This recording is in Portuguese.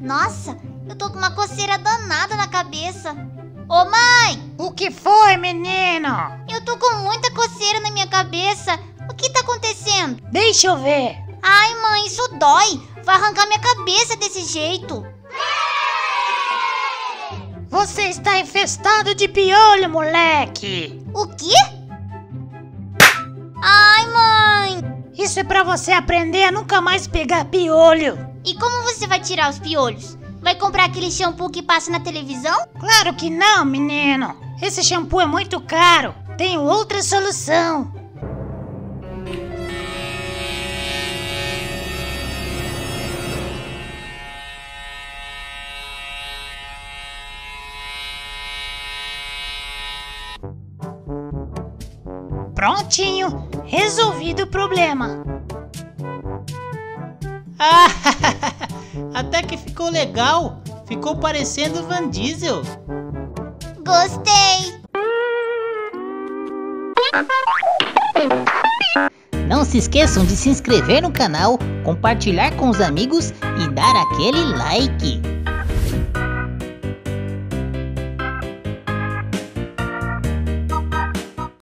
Nossa, eu tô com uma coceira danada na cabeça. Ô mãe! O que foi, menino? Eu tô com muita coceira na minha cabeça. O que tá acontecendo? Deixa eu ver. Ai mãe, isso dói. Vai arrancar minha cabeça desse jeito. Você está infestado de piolho, moleque. O quê? Ai mãe! Isso é pra você aprender a nunca mais pegar piolho. E como você vai tirar os piolhos? Vai comprar aquele shampoo que passa na televisão? Claro que não, menino. Esse shampoo é muito caro. Tenho outra solução. Prontinho. Resolvido o problema. Ah, até que ficou legal. Ficou parecendo Van Diesel. Gostei! Não se esqueçam de se inscrever no canal, compartilhar com os amigos e dar aquele like.